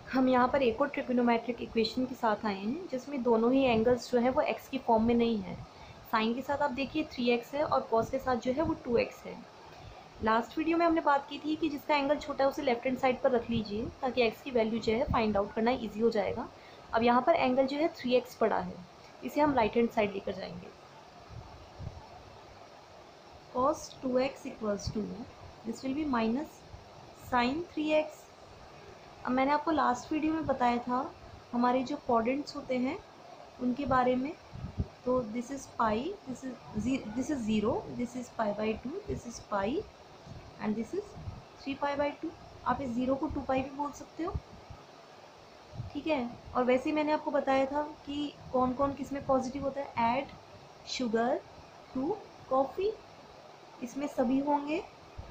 हम यहाँ पर एक और ट्रिग्नोमेट्रिक इक्वेशन के साथ आए हैं जिसमें दोनों ही एंगल्स जो है वो एक्स की फॉर्म में नहीं है। साइन के साथ आप देखिए 3x है और कॉस के साथ जो है वो 2x है। लास्ट वीडियो में हमने बात की थी कि जिसका एंगल छोटा है उसे लेफ्ट हैंड साइड पर रख लीजिए ताकि एक्स की वैल्यू जो है फाइंड आउट करना ईजी हो जाएगा। अब यहाँ पर एंगल जो है 3x पड़ा है, इसे हम राइट हैंड साइड लेकर जाएंगे। cos 2x equals to this will be minus sine 3x। अब मैंने आपको लास्ट वीडियो में बताया था हमारे जो कोऑर्डिनेट्स होते हैं उनके बारे में। तो this is pi, this is zero, this is pi by two, this is pi and this is 3 pi by two. आप इस ज़ीरो को 2 पाई भी बोल सकते हो, ठीक है। और वैसे ही मैंने आपको बताया था कि कौन कौन किस में पॉजिटिव होता है। ऐड शुगर टू कॉफ़ी, इसमें सभी होंगे।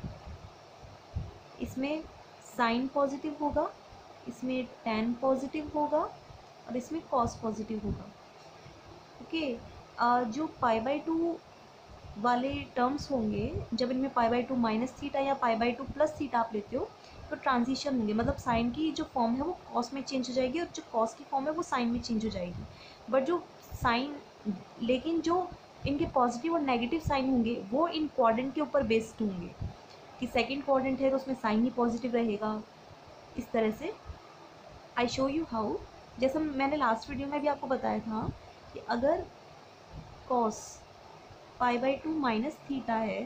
इसमें साइन पॉजिटिव होगा, इसमें tan पॉजिटिव होगा और इसमें cos पॉजिटिव होगा। ओके, जो पाई बाई टू वाले टर्म्स होंगे, जब इनमें pi by two minus theta या pi by two plus theta आप लेते हो तो ट्रांजिशन होंगे, मतलब साइन की जो फॉर्म है वो कॉस में चेंज हो जाएगी और जो कॉस की फॉर्म है वो साइन में चेंज हो जाएगी। बट जो साइन, लेकिन जो इनके पॉजिटिव और नेगेटिव साइन होंगे वो इन क्वाड्रेंट के ऊपर बेस्ड होंगे कि सेकंड क्वाड्रेंट है तो उसमें साइन ही पॉजिटिव रहेगा। इस तरह से आई शो यू हाउ। जैसे मैंने लास्ट वीडियो में भी आपको बताया था कि अगर cos pi by two minus theta है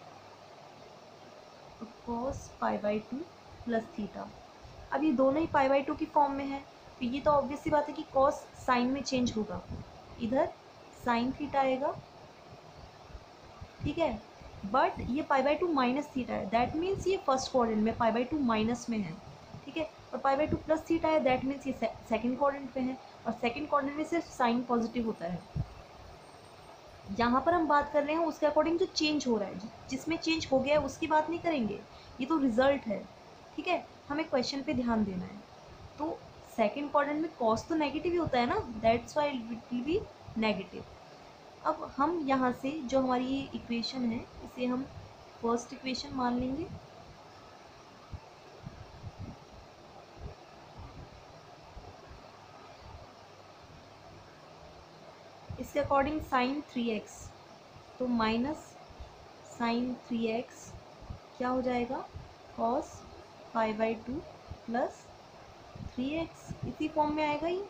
तो cos pi by two plus theta. अब ये दोनों ही पाई बाई टू की फॉर्म में है तो ये तो ऑब्वियस सी बात है कि कॉस साइन में चेंज होगा, इधर साइन थीटा आएगा, ठीक है। बट ये pi by two minus theta है, दैट मीन्स ये फर्स्ट क्वाड्रेंट में पाई बाई टू माइनस में है, ठीक है। और pi by two plus theta है, दैट मीन्स ये सेकंड क्वाड्रेंट में है और सेकंड क्वाड्रेंट में सिर्फ साइन पॉजिटिव होता है। यहाँ पर हम बात कर रहे हैं उसके अकॉर्डिंग जो चेंज हो रहा है, जिसमें चेंज हो गया है उसकी बात नहीं करेंगे, ये तो रिजल्ट है, ठीक है। हमें क्वेश्चन पे ध्यान देना है। तो सेकंड क्वाड्रेंट में कॉस तो नेगेटिव ही होता है ना, that's why it will be negative. अब हम यहाँ से जो हमारी ये इक्वेशन है इसे हम फर्स्ट इक्वेशन मान लेंगे। इसके अकॉर्डिंग साइन 3x, तो माइनस साइन 3x क्या हो जाएगा, cos pi by two plus 3x, इसी फॉर्म में आएगा ये,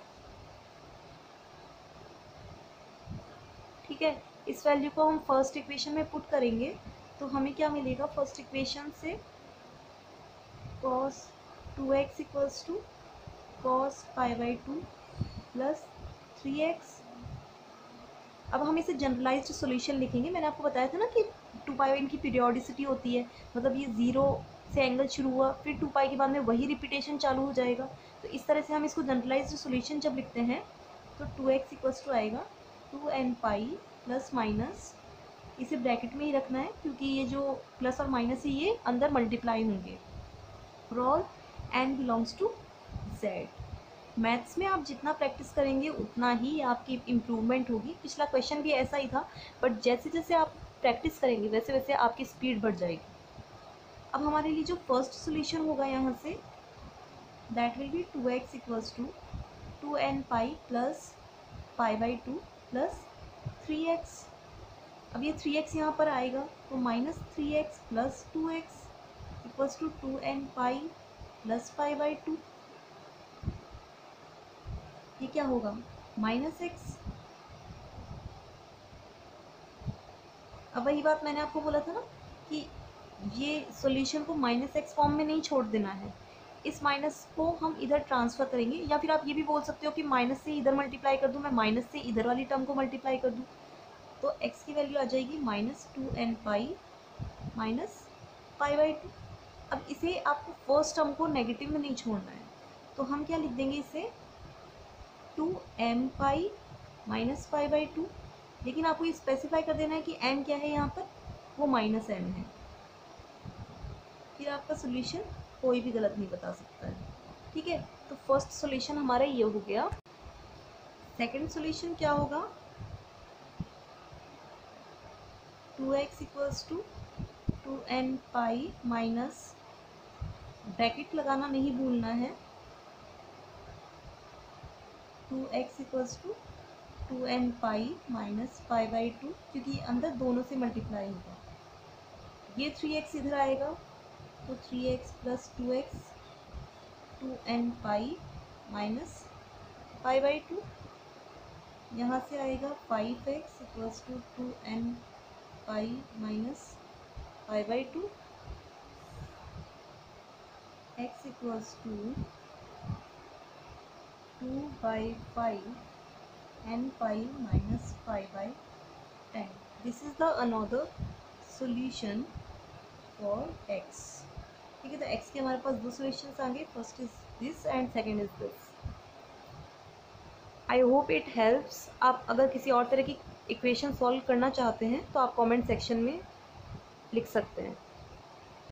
ठीक है। इस वैल्यू को हम फर्स्ट इक्वेशन में पुट करेंगे तो हमें क्या मिलेगा फर्स्ट इक्वेशन से, cos 2x equals to cos pi by two plus 3x। अब हम इसे जनरलाइज्ड सॉल्यूशन लिखेंगे। मैंने आपको बताया था ना कि 2 पाई इनकी पीरियोडिसिटी होती है, मतलब ये ज़ीरो से एंगल शुरू हुआ फिर 2 पाई के बाद में वही रिपीटेशन चालू हो जाएगा। तो इस तरह से हम इसको जनरलाइज्ड सॉल्यूशन जब लिखते हैं तो 2x इक्वल्स टू आएगा 2n पाई प्लस माइनस, इसे ब्रैकेट में ही रखना है क्योंकि ये जो प्लस और माइनस है ये अंदर मल्टीप्लाई होंगे for all n belongs to z। Maths में आप जितना प्रैक्टिस करेंगे उतना ही आपकी इम्प्रूवमेंट होगी। पिछला क्वेश्चन भी ऐसा ही था, बट जैसे जैसे आप प्रैक्टिस करेंगे वैसे वैसे आपकी स्पीड बढ़ जाएगी। अब हमारे लिए जो फर्स्ट सोल्यूशन होगा यहाँ से, that will be 2x equals to 2n pi plus pi by two plus 3x। अब ये 3x यहाँ पर आएगा तो minus 3x plus 2x equals to 2n pi plus pi by two. ये क्या होगा, माइनस x। अब वही बात मैंने आपको बोला था ना कि ये सॉल्यूशन को माइनस एक्स फॉर्म में नहीं छोड़ देना है, इस माइनस को हम इधर ट्रांसफ़र करेंगे, या फिर आप ये भी बोल सकते हो कि माइनस से इधर मल्टीप्लाई कर दूँ, मैं माइनस से इधर वाली टर्म को मल्टीप्लाई कर दूँ तो x की वैल्यू आ जाएगी minus 2n pi minus pi by two. अब इसे आपको फर्स्ट टर्म को नेगेटिव में नहीं छोड़ना है तो हम क्या लिख देंगे इसे 2m pi minus pi by two, लेकिन आपको ये स्पेसिफाई कर देना है कि n क्या है यहाँ पर, वो माइनस n है। फिर आपका सोल्यूशन कोई भी गलत नहीं बता सकता है, ठीक है। तो फर्स्ट सोल्यूशन हमारा ये हो गया। सेकंड सोल्यूशन क्या होगा, 2x equals to 2n pi minus, bracket लगाना नहीं भूलना है, 2x equals to 2n pi minus pi by 2, क्योंकि अंदर दोनों से मल्टीप्लाई होगा। ये 3x इधर आएगा तो 3x plus 2x 2n pi minus pi by 2। यहाँ से आएगा 5x equals to 2n pi minus pi by 2। x equals to 2/5 n pi minus pi by 10. This is the another solution for x. ठीक है, तो x के हमारे पास दो solutions आएंगे, first is this and second is this. I hope it helps. आप अगर किसी और तरह की इक्वेशन सॉल्व करना चाहते हैं तो आप कमेंट सेक्शन में लिख सकते हैं।